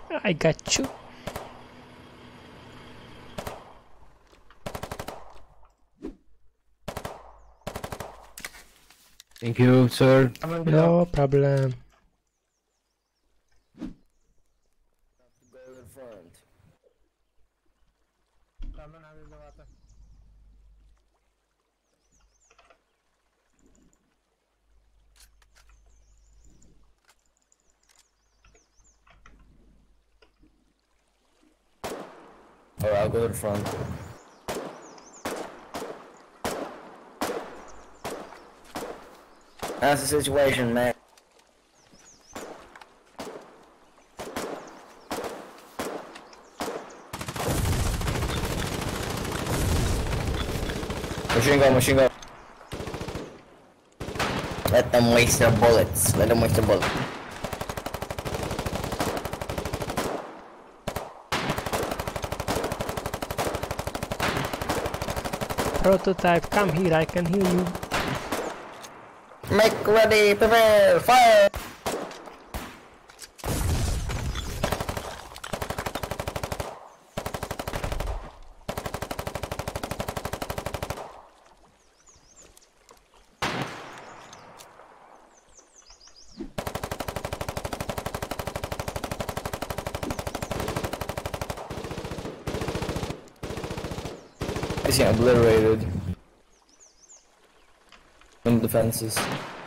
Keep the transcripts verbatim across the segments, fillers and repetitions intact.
I got you. Thank you, sir. No problem. Alright, I'll go to the front. How's the situation, man? Machine gun, machine gun. Let them waste their bullets. Let them waste their bullets. Prototype, come here, I can hear you. Make ready, prepare, fire! He's getting obliterated. From the fences.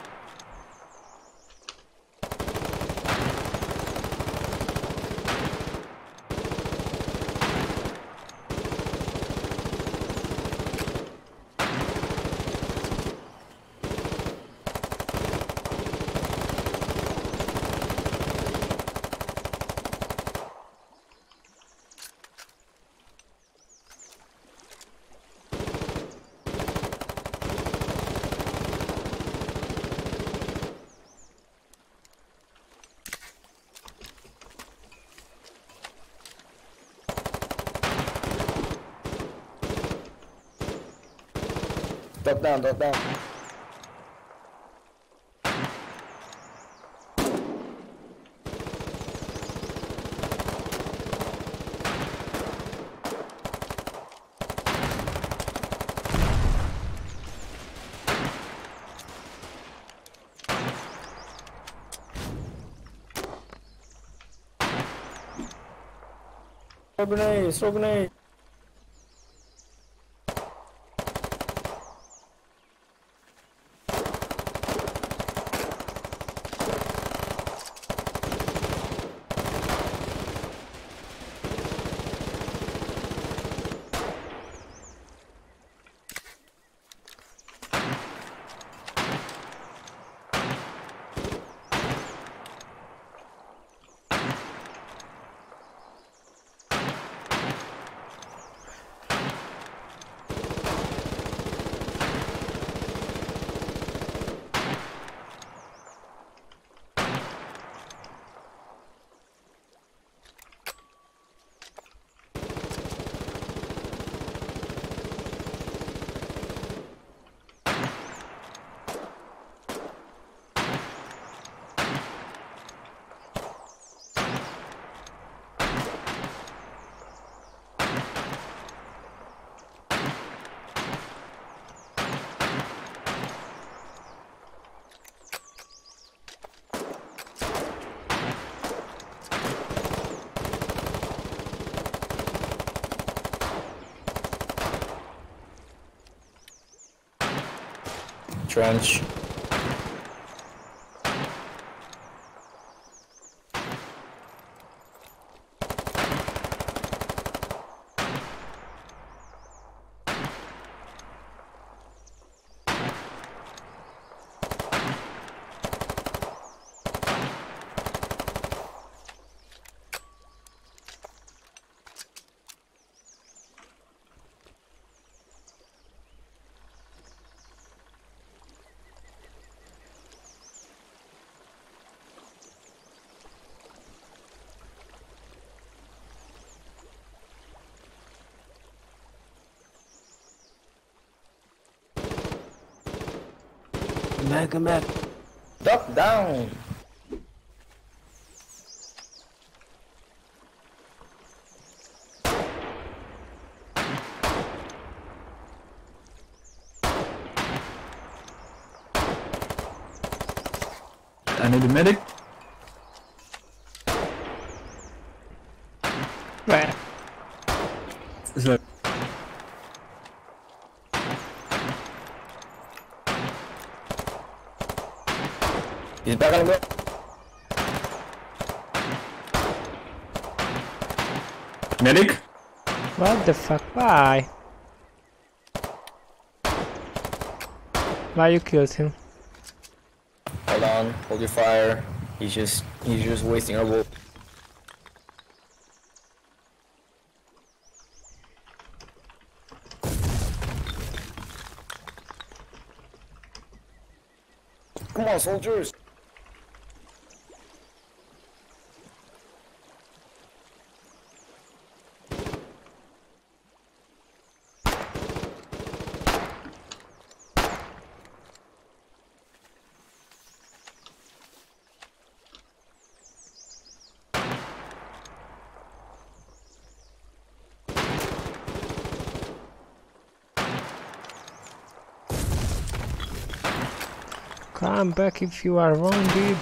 Drop down, drop down. Throw grenade, throw grenade. Trench. Back, come back. Drop down. I need a medic. Where? So, He's back on the go. medic? What the fuck? Why? Why you killed him? Hold on, hold your fire. He's just he's just wasting our bullet. Come on, soldiers! Come back if you are wounded.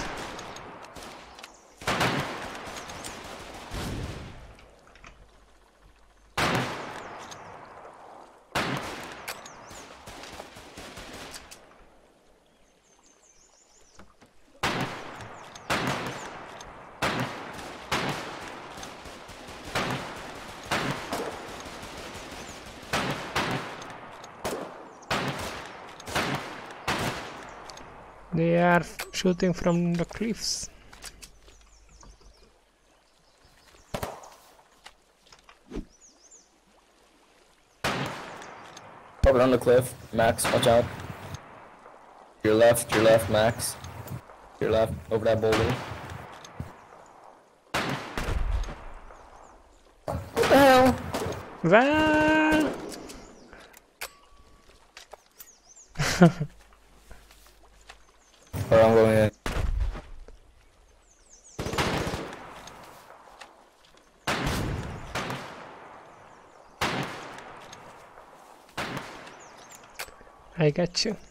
They are shooting from the cliffs. Over on the cliff. Max, watch out. Your left, your left, Max. Your left, over that boulder. What the hell? Well, Alright, I'm going in. I got you.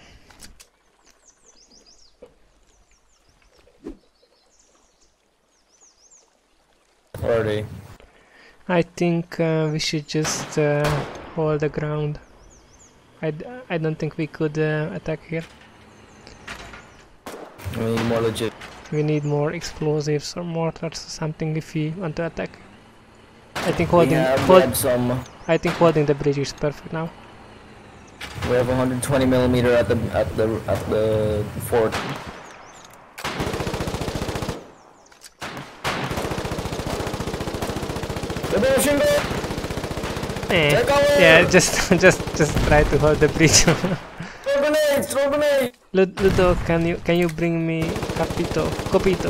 Already. I think uh, we should just uh, hold the ground. I, d I don't think we could uh, attack here. We need more legit. We need more explosives or mortars or something if we want to attack. I think holding we have hold, grabbed some. I think holding the bridge is perfect now. We have one hundred twenty millimeter at the at the at the fort. The motion go. Eh, Take cover! yeah, just just just try to hold the bridge. Throw grenades! Throw grenades! Lud- Ludo, can you can you bring me Capito? Copito.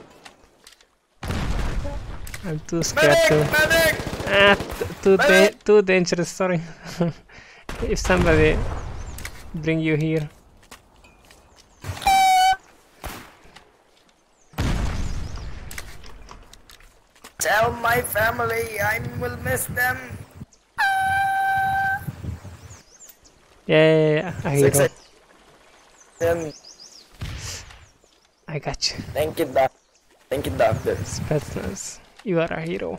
I'm too scared Medic! to. Medic! Ah, t- too da Medic! too dangerous. Sorry. If somebody bring you here. Tell my family I will miss them. Yeah, yeah, yeah, a hero. Six, seven. I got you. Thank you, doc. Thank you, doctor. Spetsnaz, you are a hero.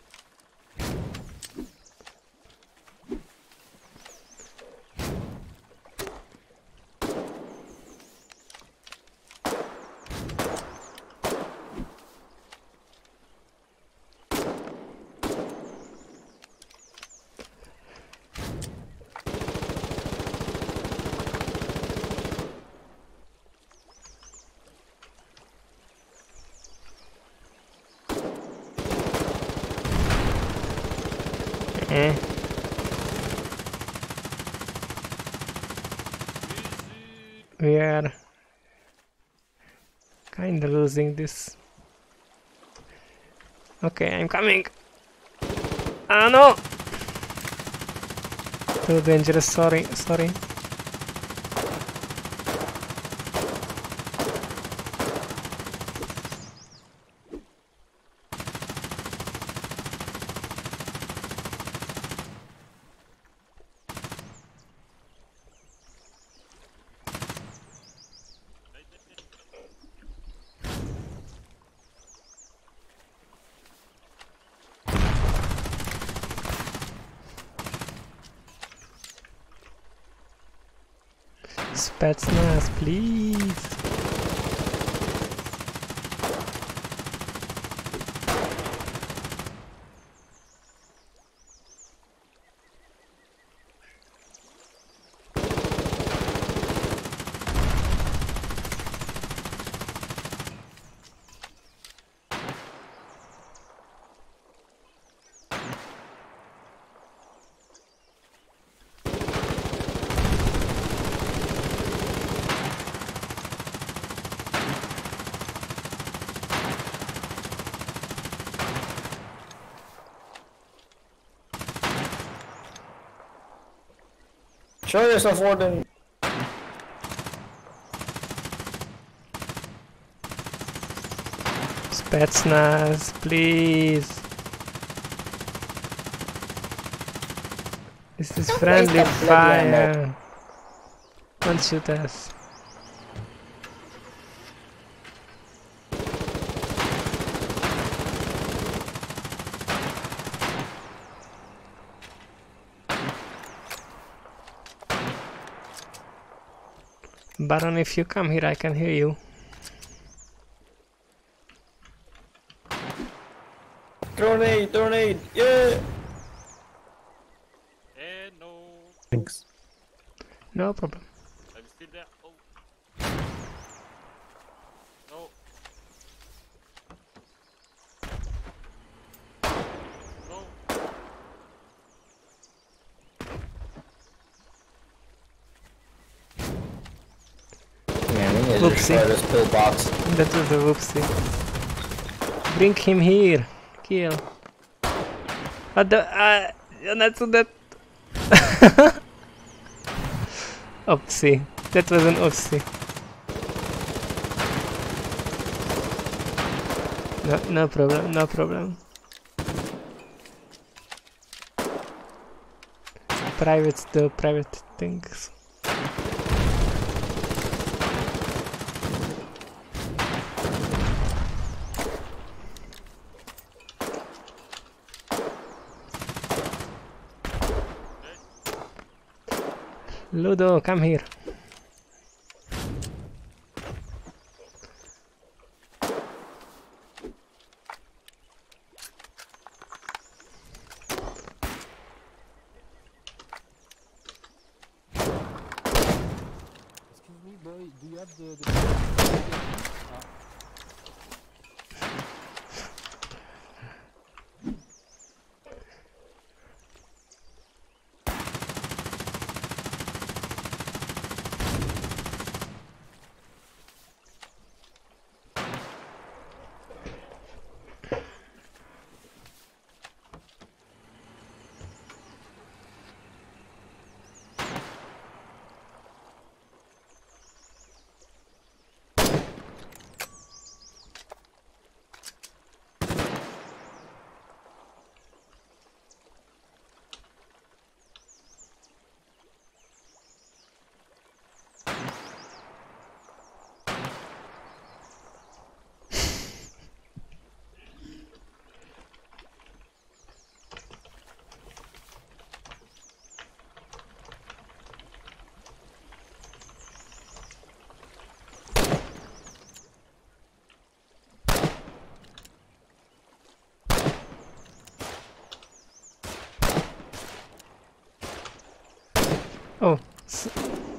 Eh. We are kinda losing this. Okay, I'm coming. Ah no! Too dangerous, sorry, sorry. Spetsnaz, please. Show yourself, Warden. Spetsnaz, please. This is friendly fire. Don't shoot us. Baron, if you come here, I can hear you. Grenade, grenade, yeah! Eh, no. Thanks. No problem. I'm still there. Oh. No. No. Man, we need to Oopsie. destroy this pillbox. That was a whoopsie. Bring him here. Kill. What the? Uh, you're not so that. Oopsie. That was an oopsie. No, no problem. No problem. Privates do private things. Ludo, come here. Excuse me, boy, do you have the... the... Ah. Oh. S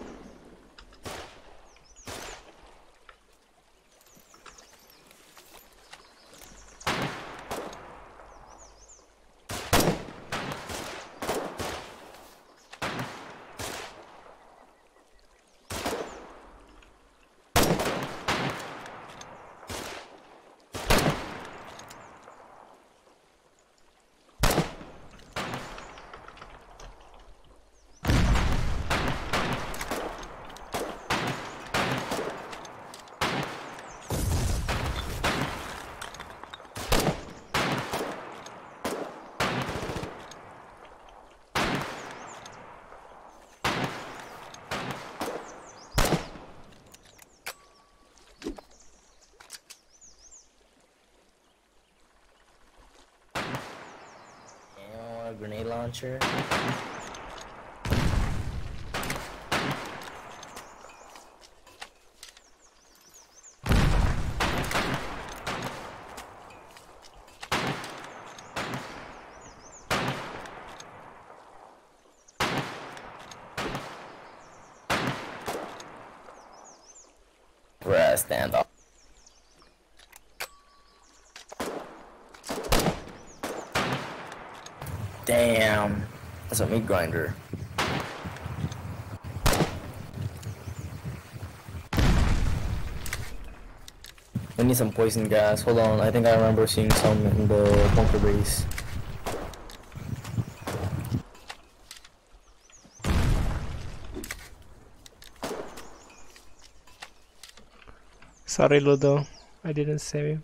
Grenade launcher. Rest, stand up. Damn, that's a meat grinder. We need some poison gas. Hold on, I think I remember seeing some in the bunker base. Sorry, Ludo. I didn't save you.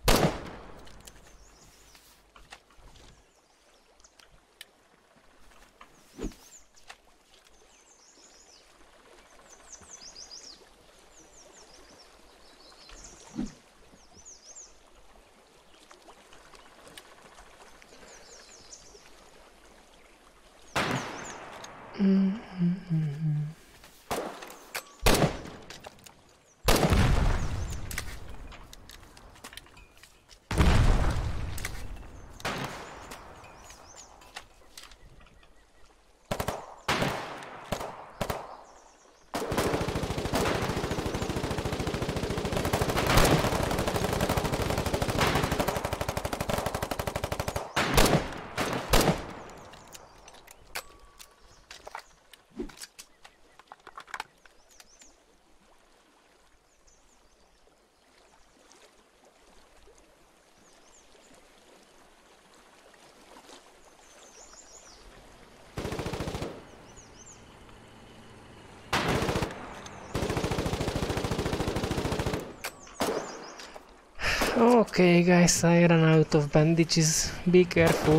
Okay guys, I ran out of bandages. Be careful.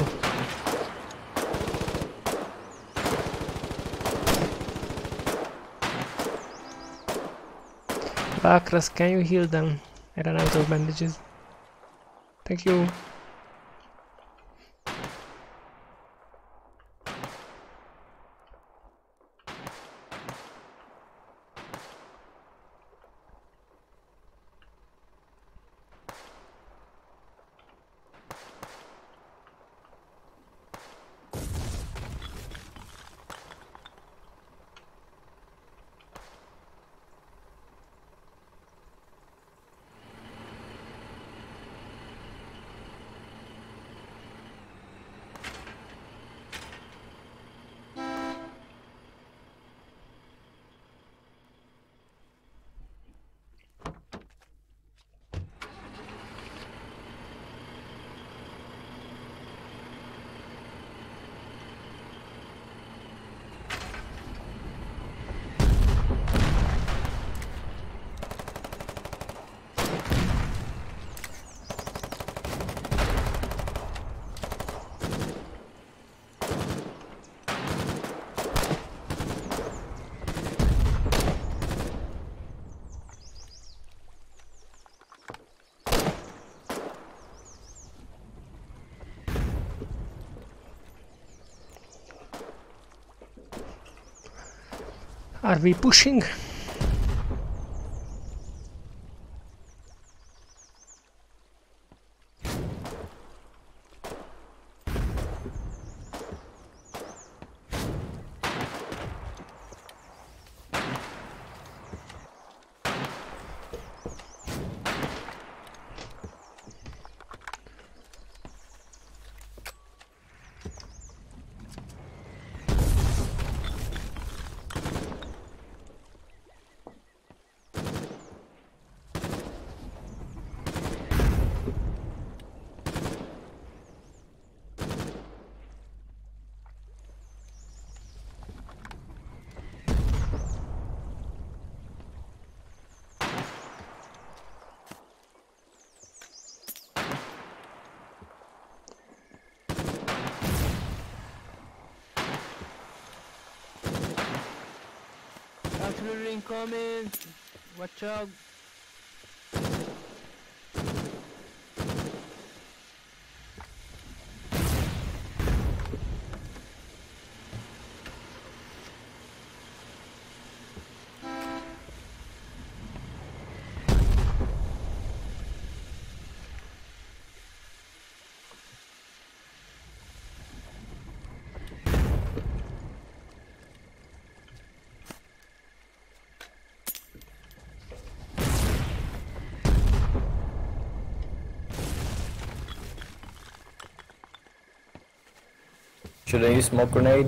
Bakras, can you heal them? I ran out of bandages. Thank you. Are we pushing? Artillery incoming! Watch out! Should I use smoke grenade?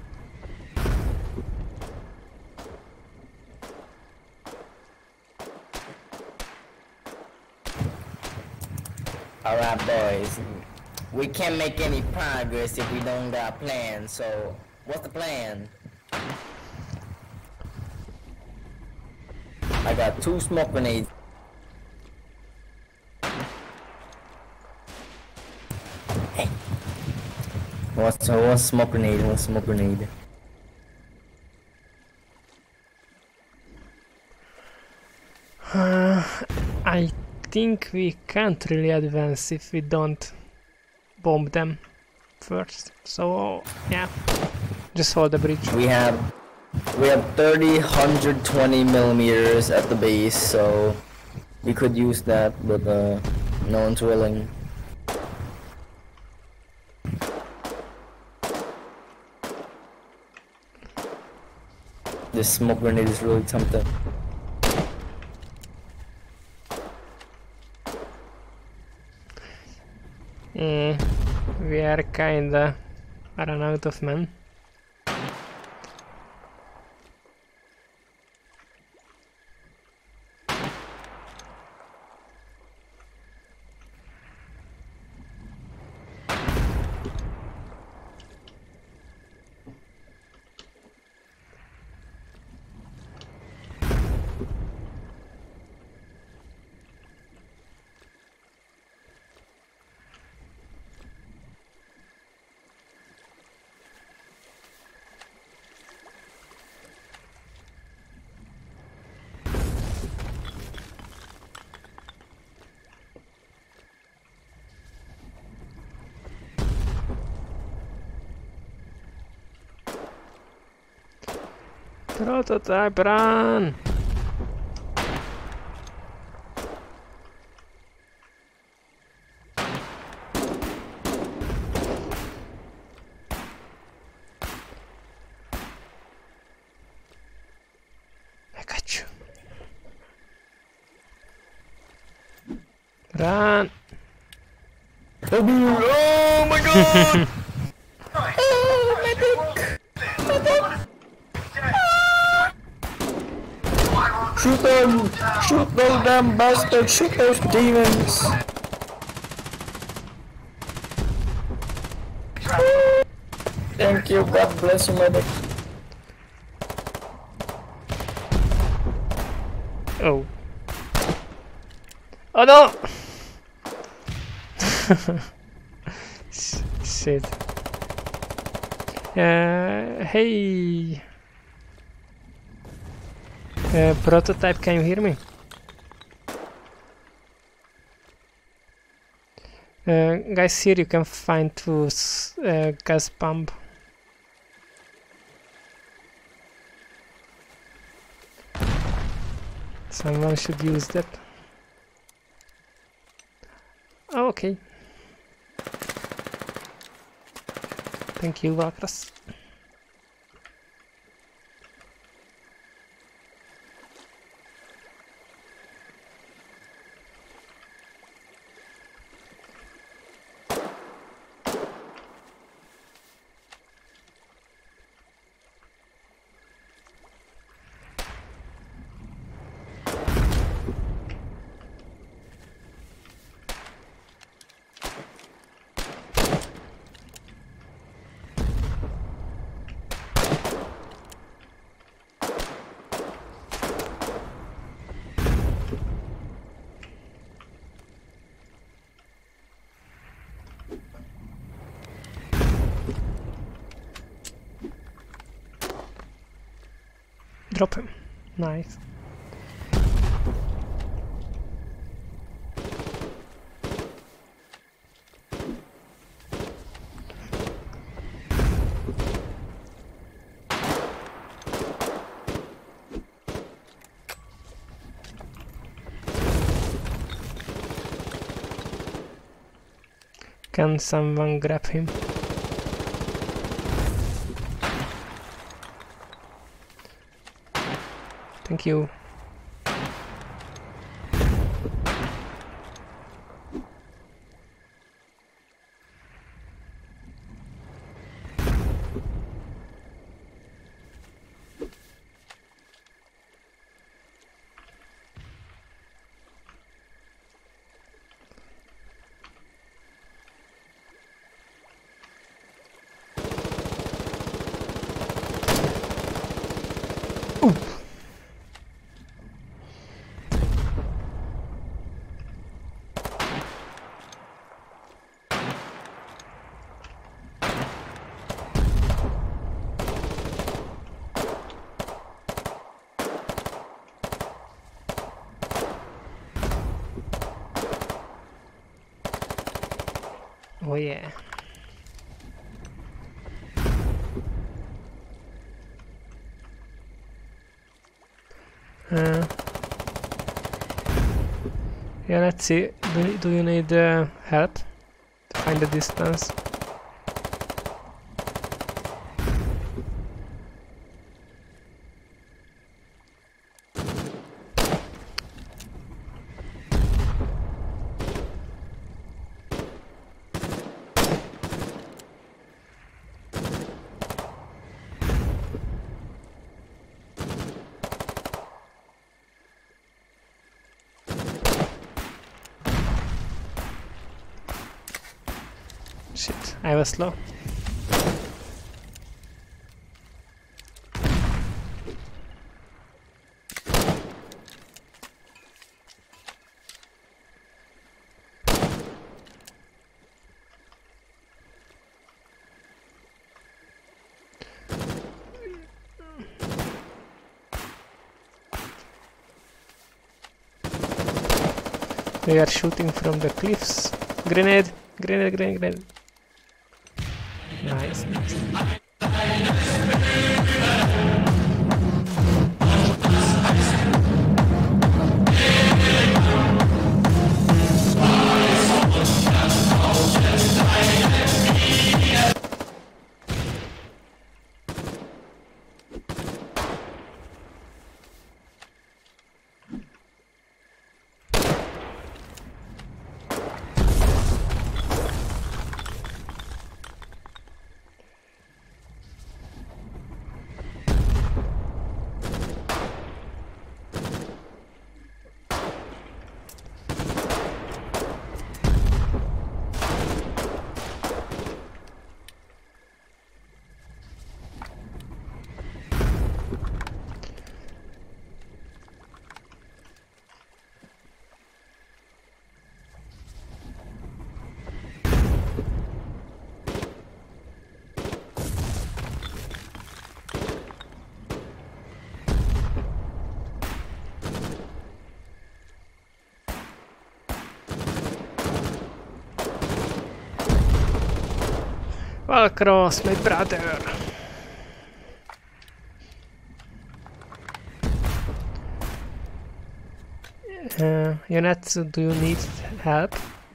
Alright, boys. We can't make any progress if we don't got a plan, so what's the plan? I got two smoke grenades. Hey, What's uh, one smoke grenade? One smoke grenade. Uh, I think we can't really advance if we don't bomb them first. So yeah, just hold the bridge. We have we have thirty, one hundred twenty millimeters at the base, so we could use that, but uh, no one's willing. This smoke grenade is really tempting. Eh, we are kinda run out of men. Prototype run! I got you. Run! Oh my god! Shoot them! Shoot those damn bastards! Shoot those demons! Thank you, God bless you, medic. Oh. Oh no! S- Shit. Uh, hey! Uh, prototype, can you hear me? Uh, guys, here you can find two s- uh, gas pump. Someone should use that. Oh, okay. Thank you, Valkras. Drop him. Nice. Can someone grab him? Thank you. Oh yeah. Uh, yeah, let's see. Do, do you need uh, help to find the distance? Shit, I was slow. They are shooting from the cliffs. Grenade! Grenade, grenade, grenade. Nice. Well, Cross, my brother. Uh, Yonatsu, do you need help?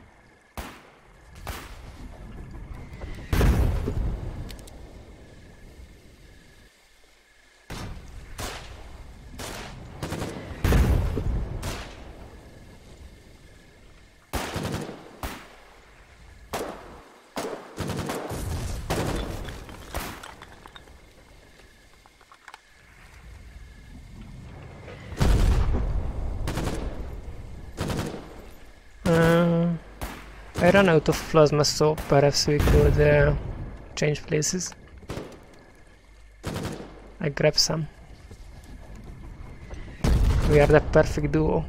Uh, I ran out of plasma, so perhaps we could uh, change places. I grab some. We are the perfect duo.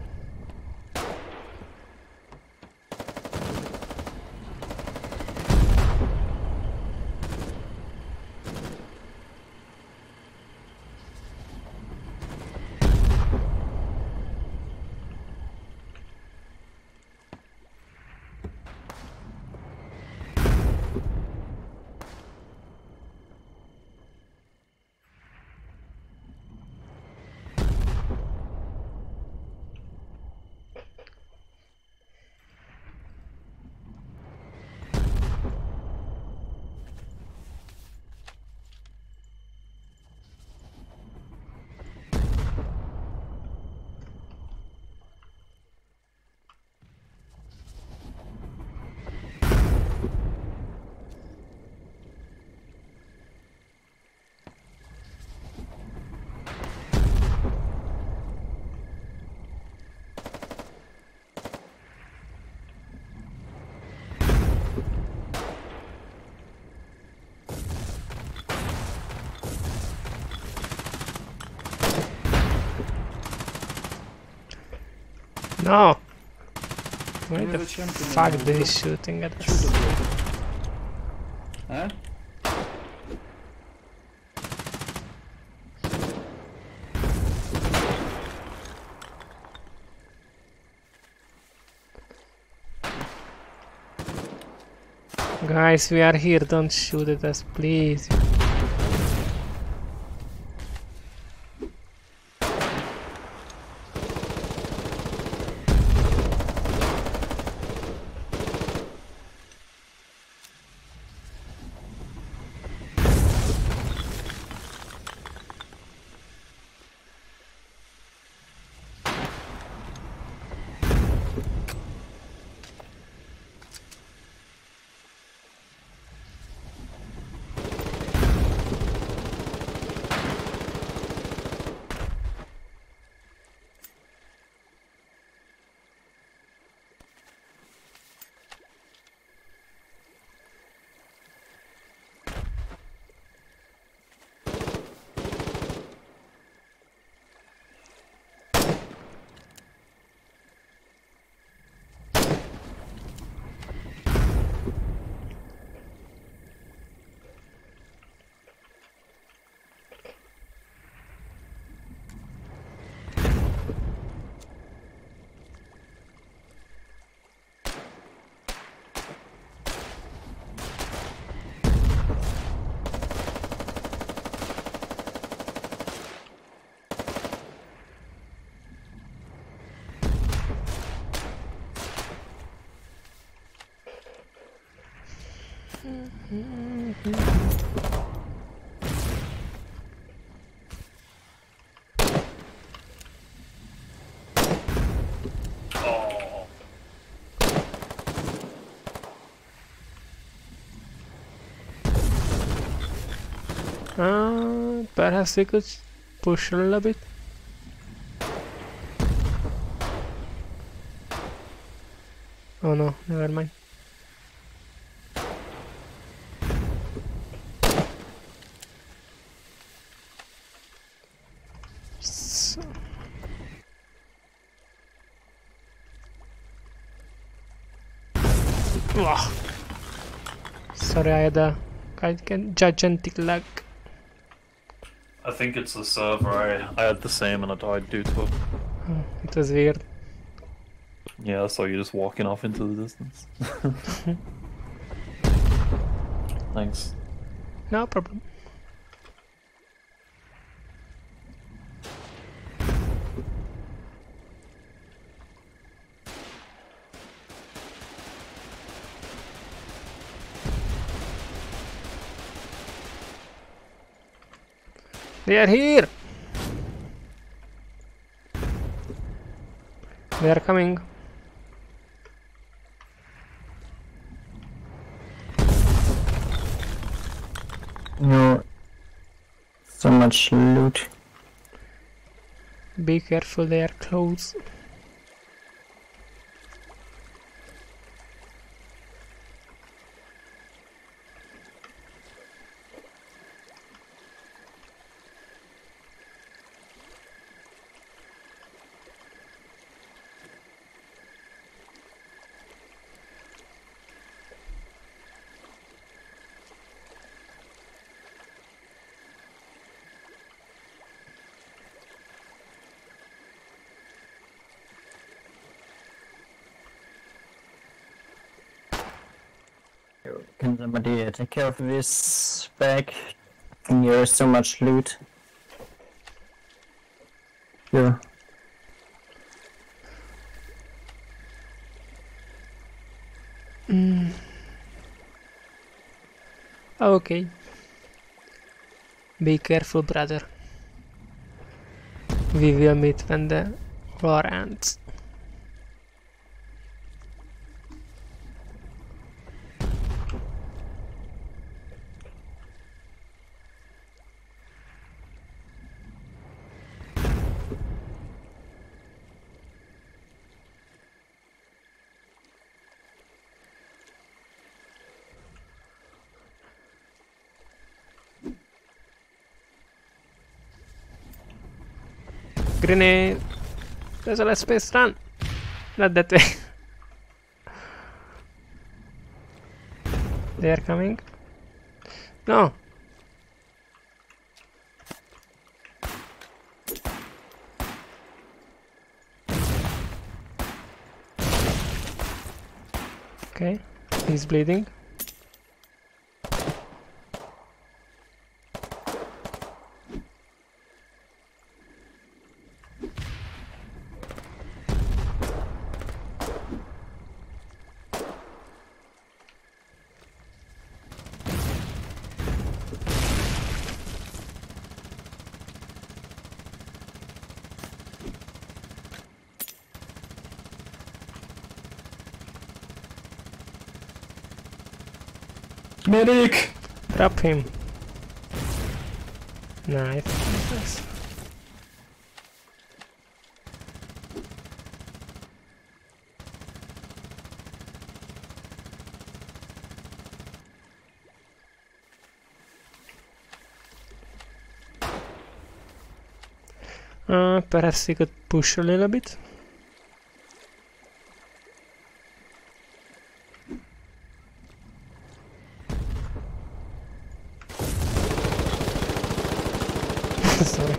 No! Why We the have a champion fuck in they the- shooting at Shoot us? the bro. Huh? Guys, we are here, don't shoot at us, please. Uh, perhaps we could push a little bit. Oh no, never mind. So. Ugh. Sorry, I had a gigantic lag. I think it's the server. I, I had the same and I died due to it. Oh, it was weird. Yeah, so you're just walking off into the distance. Thanks. No problem. They are here! They are coming. No. So much loot. Be careful, they are close. Can somebody take care of this bag? There is so much loot. Here. Mm. Okay. Be careful, brother. We will meet when the war ends. Grenade! There's a less space, run! Not that way. They are coming. No! Okay, he's bleeding. Medic! Drop him. Nice. Nice. Uh, perhaps we could push a little bit. Sorry.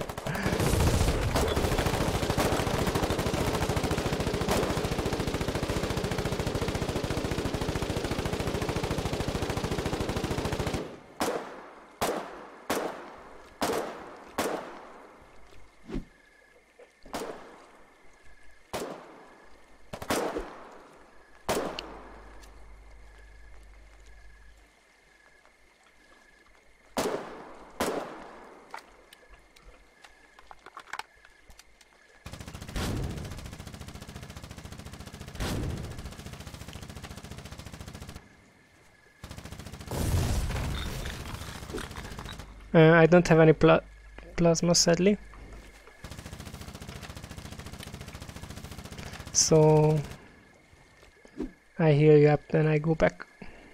Uh, I don't have any pla plasma, sadly. So I heal you up, then I go back.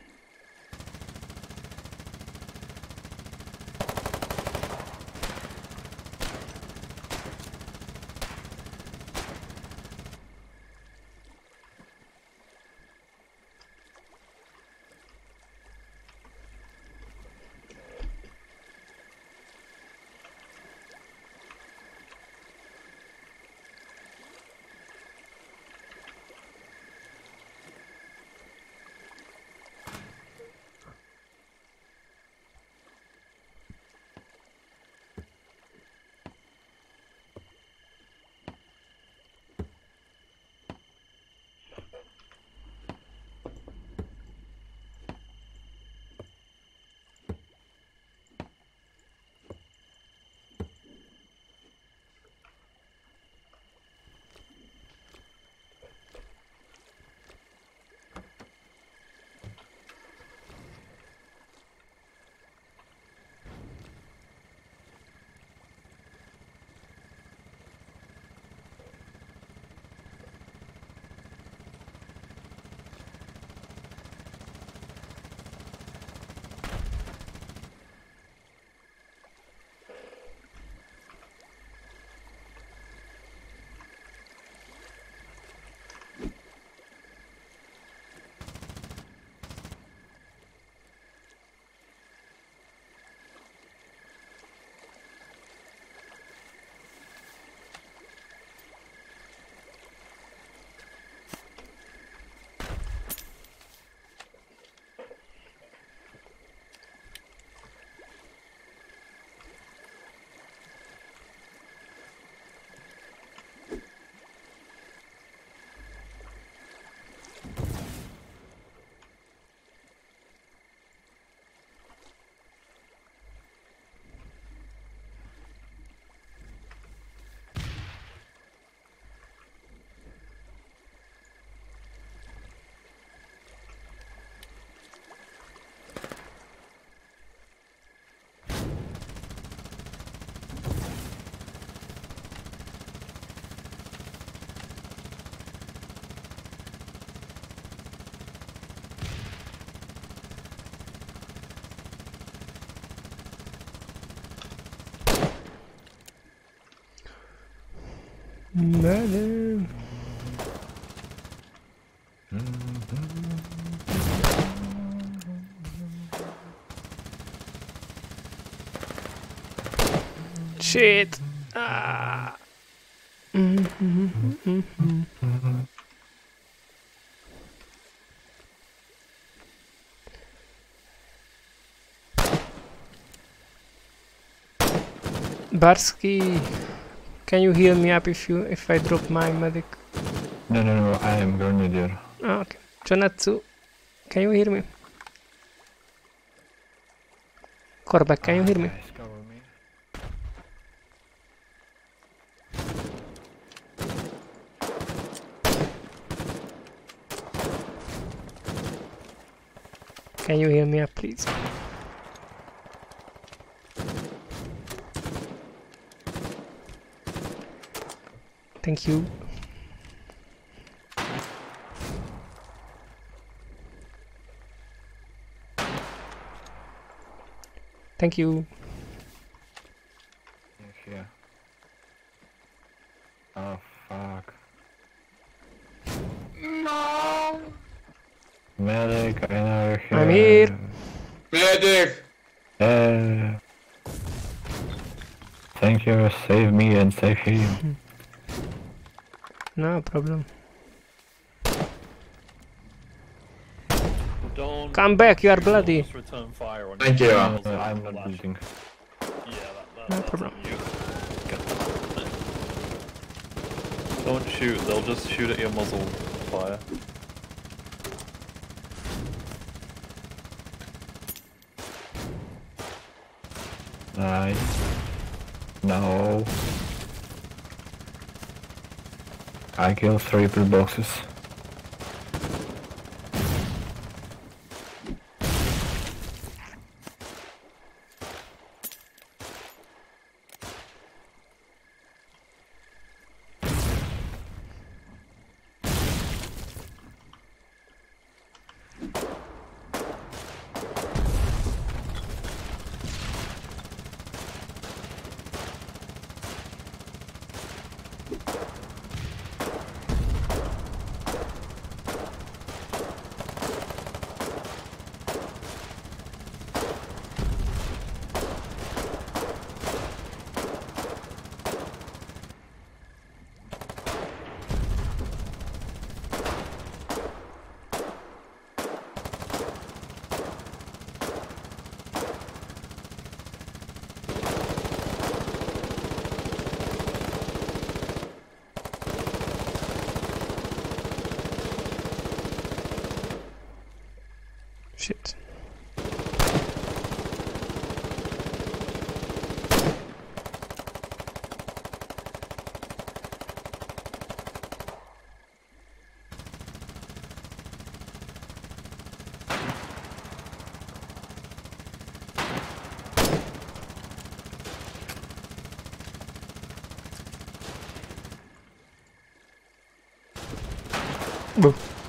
Murder. Shit. Ah. Barsky, can you heal me up if you if I drop my medic? No, no, no, I am Grenadier. Oh, okay. Jonatsu, can you hear me? Korback, can you hear me? Guys, cover me. Can you heal me up, please? Thank you. Thank you. Yeah. Oh fuck. No. Medic, I know you're here. I'm here. Medic. Yeah. Thank you, save me and save him. No problem. Don't. Come back, you are bloody. Just return fire on Thank your you. muzzle Uh, I'm and not flash. building. Yeah, that, that, No that's problem. on you. Don't shoot, they'll just shoot at your muzzle fire. Nice. No. I killed three pillboxes. Shit. Boo.